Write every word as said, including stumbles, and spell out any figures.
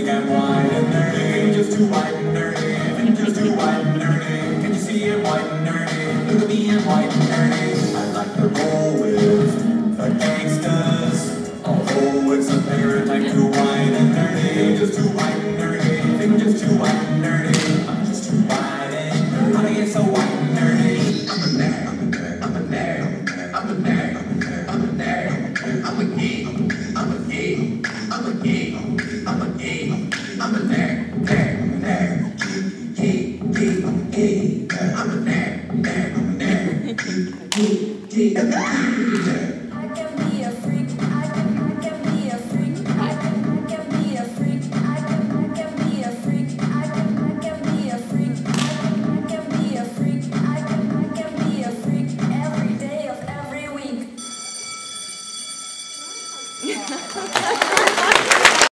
big and wide and nerdy. Fingers too white and nerdy. Fingers too white and nerdy. Can you see it white and nerdy? Look at me, I'm white and nerdy. I like to roll with the gangsters. Although it's apparent I'm too white and nerdy. Fingers too white and nerdy. Fingers too white and nerdy. I'm just too white and nerdy. How do I get so white and nerdy? I'm a nerd. I'm a nerd. I'm a nerd. I'm a nerd. I'm a geek. I'm a geek. I'm a geek. I'm a geek. I'm a nerd. Nerd. Nerd. Geek. Geek. Geek. I'm a nerd. Nerd. Nerd. Geek. Geek.